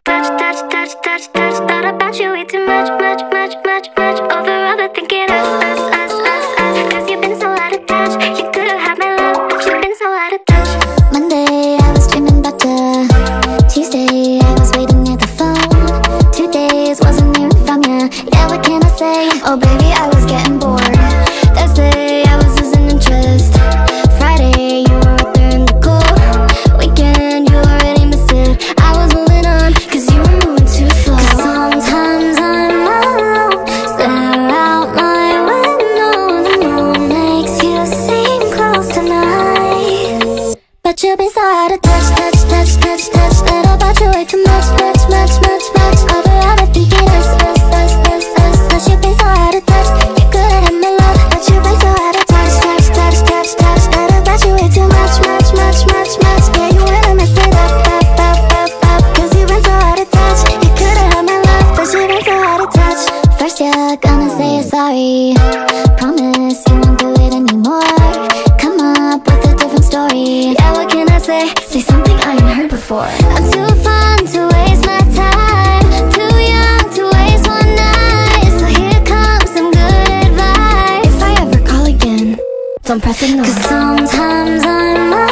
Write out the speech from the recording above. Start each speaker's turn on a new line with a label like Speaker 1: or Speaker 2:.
Speaker 1: Thought about you way too much. Over overthinking us. Cause you've been so out of touch. You could've had my love, but you've been so out of touch.
Speaker 2: Monday, I was dreaming about you. Tuesday, I was waiting at the phone. 2 days, wasn't hearing from you. Yeah, what can I say? Oh baby, I was getting bored. Thursday, I was losing interest. Friday, you were out there in the cold. Weekend, you already missed it. I was moving on, cause you were moving too slow. Cause sometimes I'm alone, stare out my window. The moon makes you seem close tonight, but you've been so out of touch. Thought about you way too much. Over overthinking us. Cause you've been so out of touch. You could've had my love, but you've been so out of touch. Thought about you way too much. Yeah, you wanna mess it up. Cause you've been so out of touch. You could've had my love, but you've been so out of touch. First you're gonna say you're sorry. Promise you won't do it anymore. Come up with a different story. Yeah, what can I say? Say something I ain't heard before. I'm too fun to waste my time, too young to waste one night. So here comes some good advice. If I ever call again, don't press ignore. Cause sometimes I'm